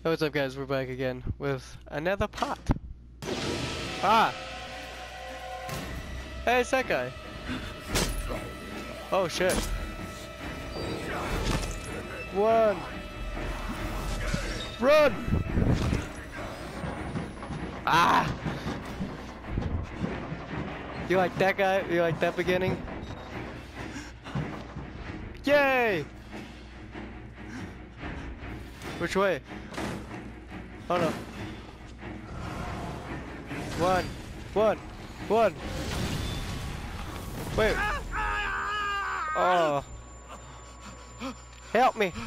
Hey, what's up guys, we're back again with another pot. Ah! Hey, it's that guy. Oh shit. Run! Run! Ah! You like that guy? You like that beginning? Yay! Which way? Oh no. One. Wait. Oh. Help me.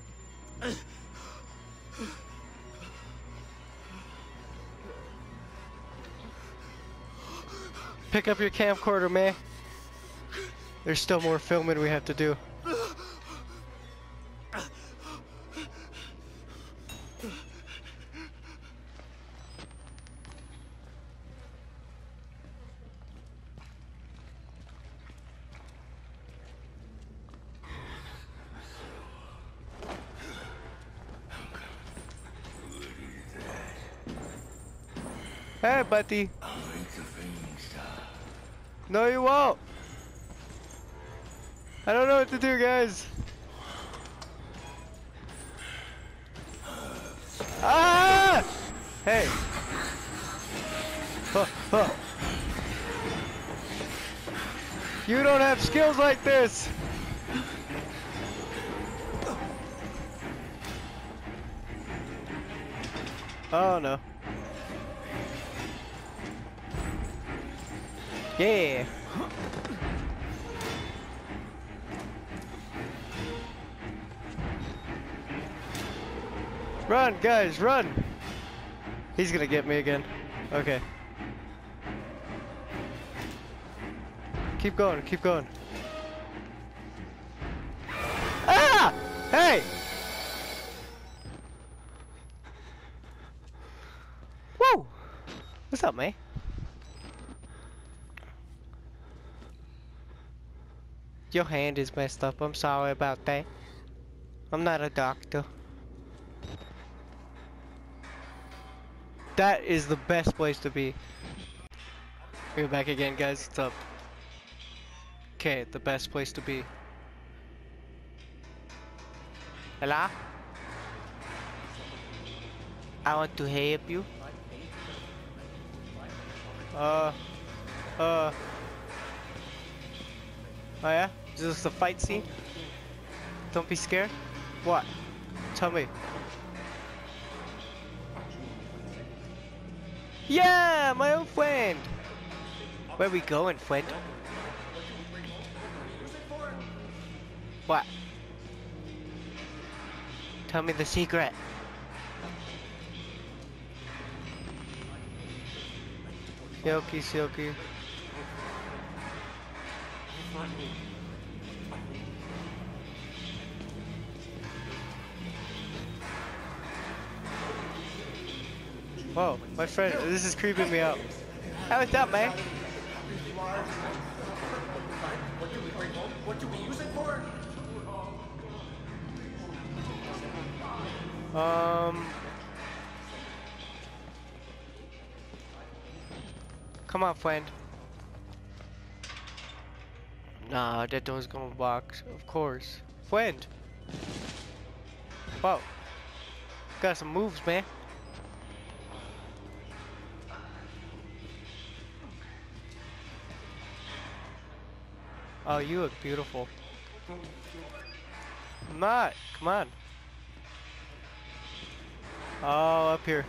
Pick up your camcorder, man. There's still more filming we have to do. Hey, buddy. No, you won't. I don't know what to do, guys. Ah! Hey. Huh. You don't have skills like this. Oh no. Yeah. Run, guys, run! He's gonna get me again. Okay. Keep going, keep going. Ah! Hey! Whoa! What's up, man? Your hand is messed up. I'm sorry about that. I'm not a doctor. That is the best place to be. We're back again, guys. What's up? Okay, the best place to be. Hello? I want to help you. Oh yeah? Is this the fight scene? Don't be scared. What? Tell me. Yeah, my old friend. Where we going, friend? What? Tell me the secret. Silky. Whoa, my friend, this is creeping me out. Hey, what's up, man? What do we use it for? Come on, friend. Nah, that door's gonna box, of course. Friend. Whoa. Got some moves, man. Oh, you look beautiful. I'm not. Come on. Oh, up here.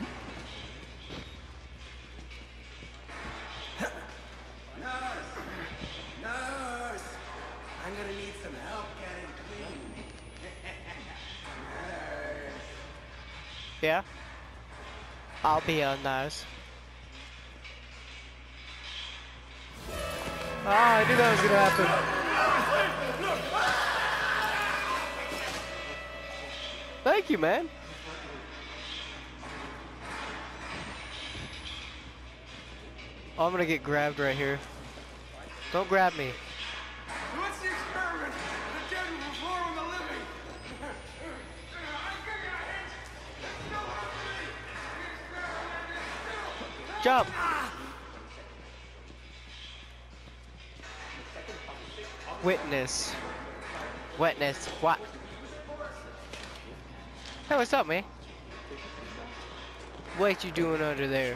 Nurse! I'm gonna need some help getting clean. Nurse! Yeah? I'll be a nurse. Ah, I knew that was gonna happen. Thank you, man. Oh, I'm gonna get grabbed right here. Don't grab me. What's the experiment? The dead will perform on the living. Jump! Witness. Wetness. What? Hey, what's up, man? What you doing under there?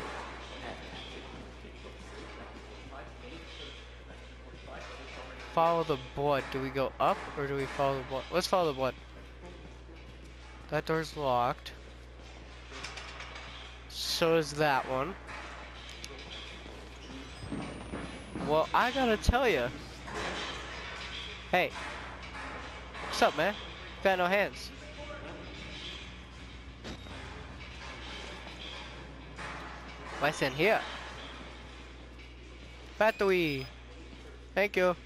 Follow the blood. Do we go up or do we follow the blood? Let's follow the blood. That door's locked. So is that one. Well, I gotta tell you. Hey. What's up, man? Got no hands. What's in here? Battery. Thank you.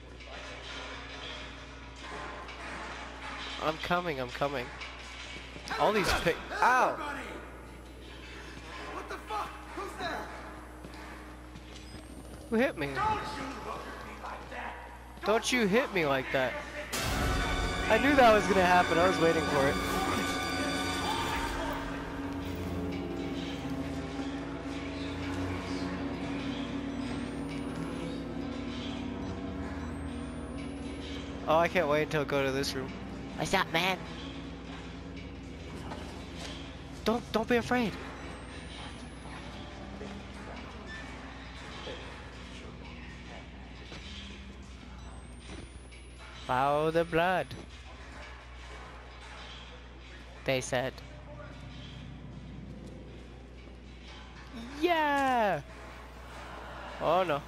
I'm coming, I'm coming. All these pick. Ow! Everybody! What the fuck? Who's there? Who hit me? Don't you look at me like that! Don't you hit me like that. I knew that was gonna happen. I was waiting for it. Oh, I can't wait until I go to this room. What's up, man? Don't be afraid. Follow the blood. They said. Yeah. Oh no.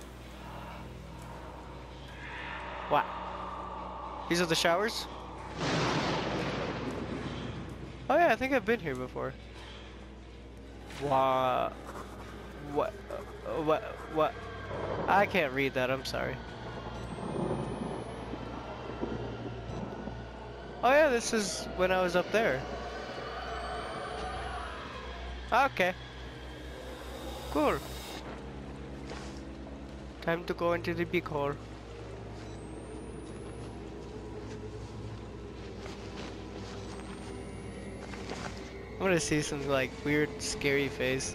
What? These are the showers? Oh yeah, I think I've been here before. What? What? I can't read that, I'm sorry. Oh yeah, this is when I was up there. Okay. Cool. Time to go into the big hole. I'm gonna see some like weird scary face.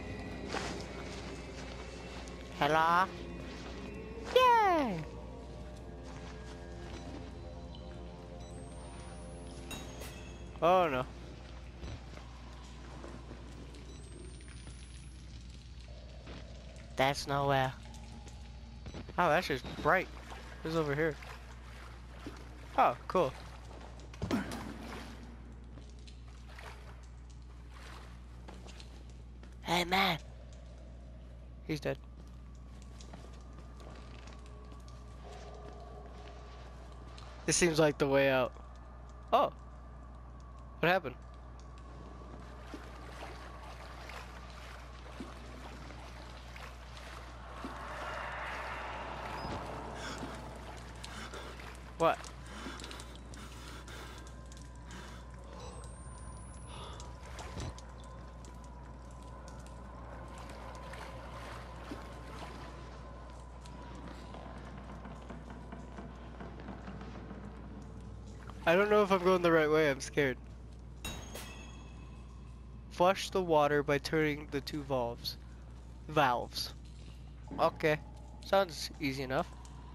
Hello? Yay! Oh no. That's nowhere. Oh, that's just bright. Who's over here? Oh, cool. Hey man. He's dead. This seems like the way out. Oh. What happened? What? I don't know if I'm going the right way, I'm scared. Flush the water by turning the two valves. Okay, sounds easy enough.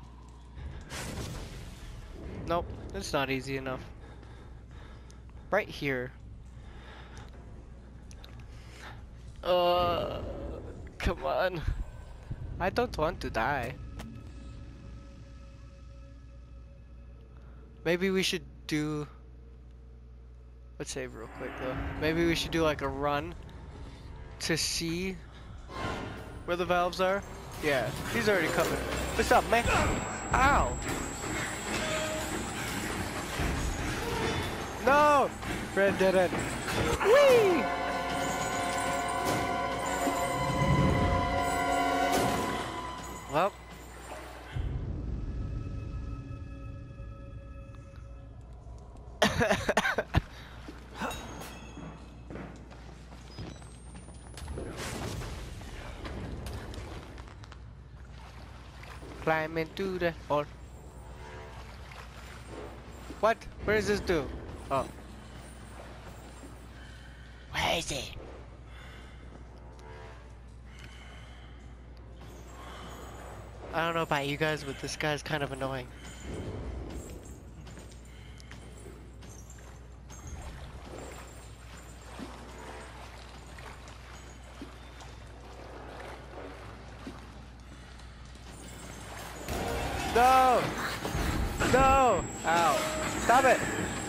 Nope, it's not easy enough. Right here. Come on. I don't want to die. Maybe we should do... Let's save real quick though. Maybe we should do like a run to see where the valves are. Yeah, he's already coming. What's up, man? Ow! No! Red dead end. Whee! Well. Climb into the hole. What? Where does this do? Oh. Where is it? I don't know about you guys, but this guy's kind of annoying. No! No! Ow. Stop it!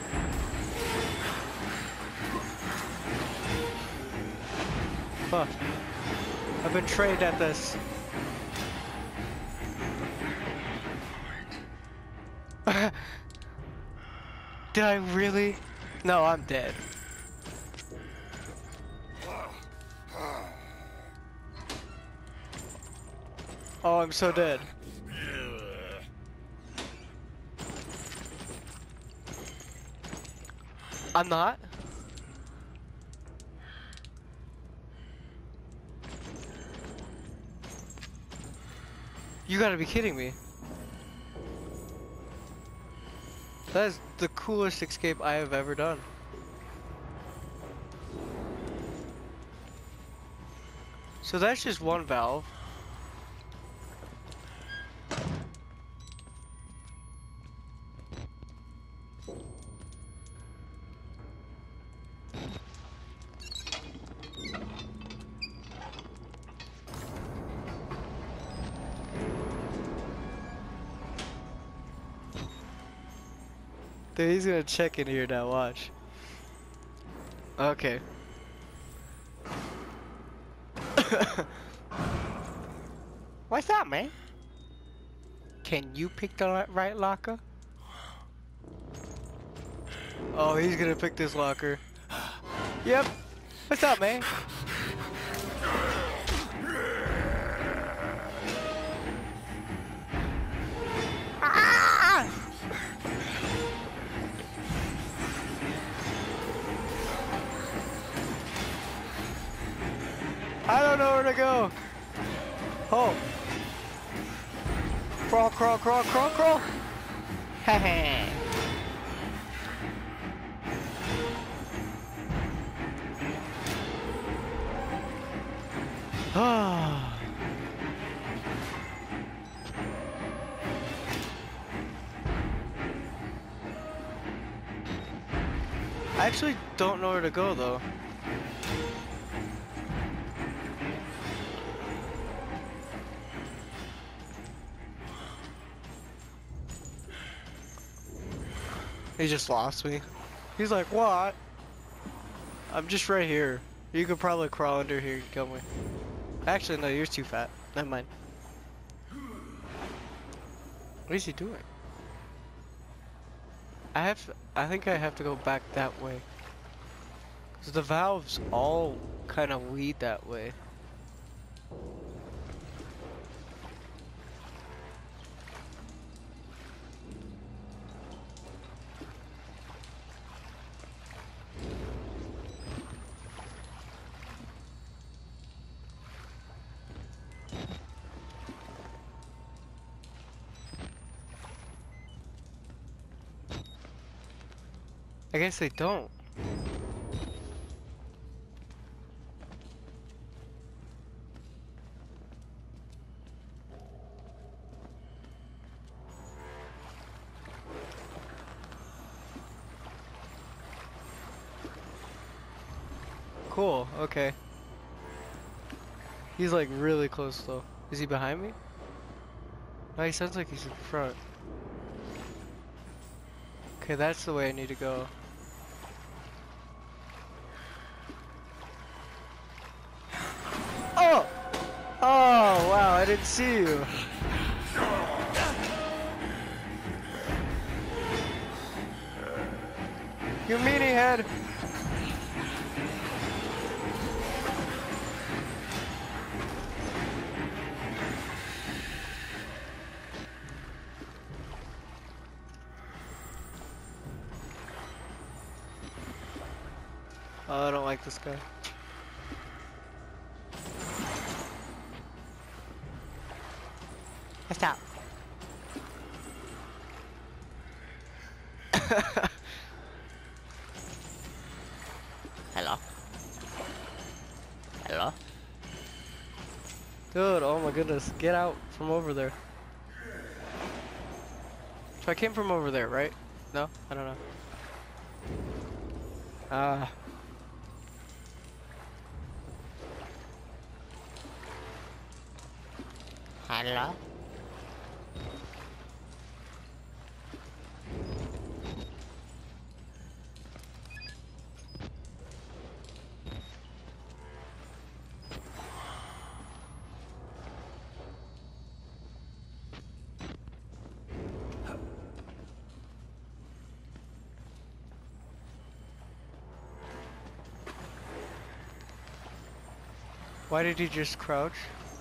Fuck. I've been trained at this. Did I really? No, I'm dead. Oh, I'm so dead. I'm not? You gotta be kidding me. That is the coolest escape I have ever done. So that's just one valve. Dude, he's gonna check in here now, watch. Okay. What's up, man? Can you pick the right locker? Oh, he's gonna pick this locker. Yep. What's up, man? Ah! I don't know where to go. Oh. Crawl, crawl, crawl, crawl, crawl. Heh. Ah. I actually don't know where to go though. He just lost me. He's like, what? I'm just right here. You could probably crawl under here and kill me. Actually, no, you're too fat. Never mind. What is he doing? I think I have to go back that way. Cause the valves all kind of lead that way. I guess they don't. Cool, okay. He's like really close though. Is he behind me? No, he sounds like he's in front. Okay, that's the way I need to go. Oh! Oh, wow, I didn't see you. You meanie head! Oh, I don't like this guy. Stop. Hello. Hello. Dude, oh my goodness, get out from over there. So I came from over there, right? No? I don't know. Ah. Hello? Why did he just crouch?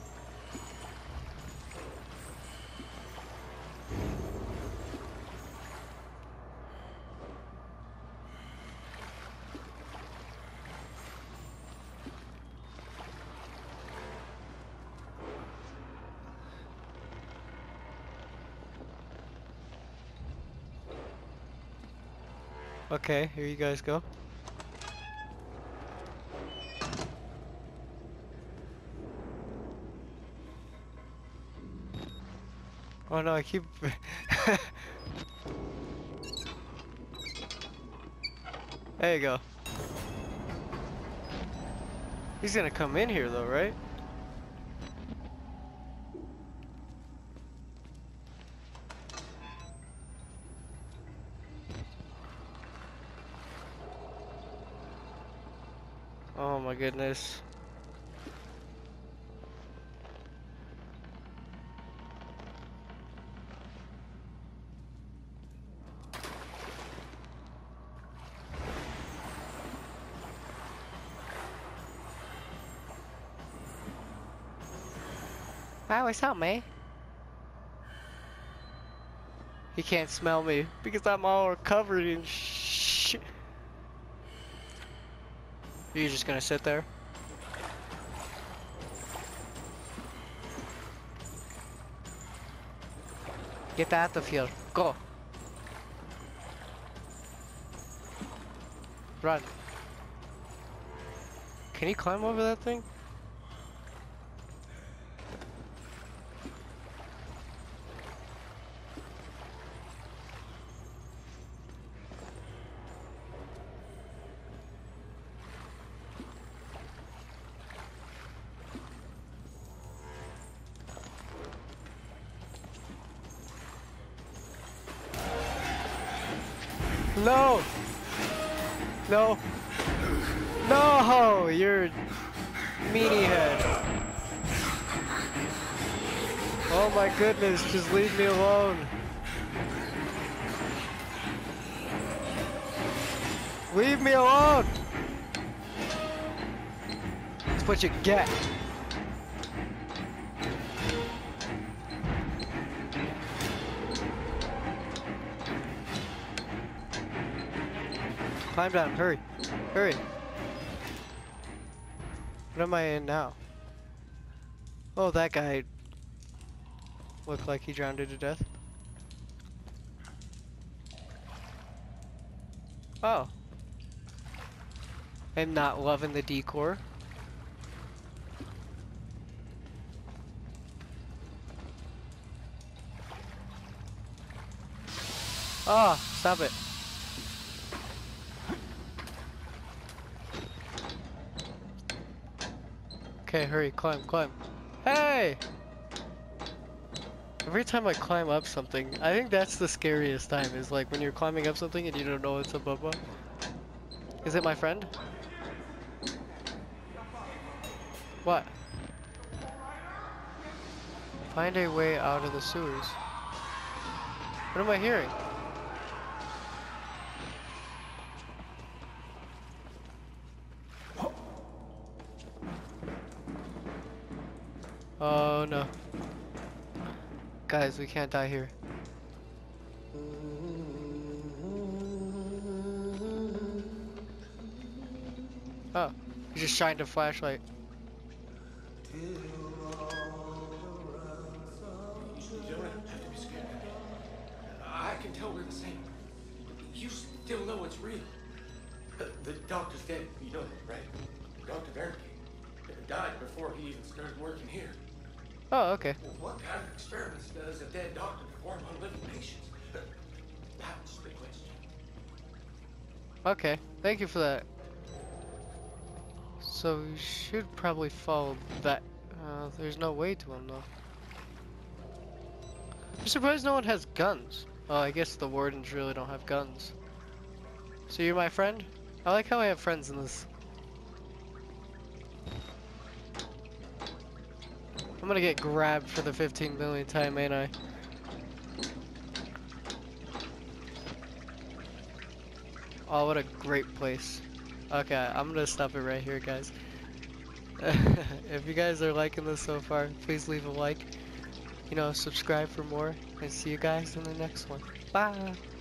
Okay, here you guys go. Oh no, I keep... There you go. He's gonna come in here though, right? Oh my goodness. Hi, what's up, man? He can't smell me because I'm all covered in shit. You're just gonna sit there? Get out of here. Go. Run. Can he climb over that thing? No! No! No! You're meanie head. Oh my goodness, just leave me alone. Leave me alone! That's what you get. Climb down, hurry. Hurry. What am I in now? Oh, that guy looked like he drowned to death. Oh. I'm not loving the decor. Oh, stop it. Okay, hurry, climb, climb. Hey! Every time I climb up something, I think that's the scariest time, is like when you're climbing up something and you don't know what's above. Is it my friend? What? Find a way out of the sewers. What am I hearing? Oh no. Guys, we can't die here. Oh, he just shined a flashlight. You don't have to be scared. I can tell we're the same. You still know it's real. The doctor's dead. You know that, right? Dr. Verke died before he even started working here. Oh, okay. Well, what kind of experiments does a dead doctor perform on living patients? Okay, thank you for that. So we should probably follow that. There's no way to him though. I'm surprised no one has guns. Oh, I guess the wardens really don't have guns. So you're my friend? I like how I have friends in this. I'm gonna get grabbed for the 15 millionth time, ain't I? Oh, what a great place. Okay, I'm gonna stop it right here, guys. If you guys are liking this so far, please leave a like. You know, subscribe for more, and see you guys in the next one. Bye!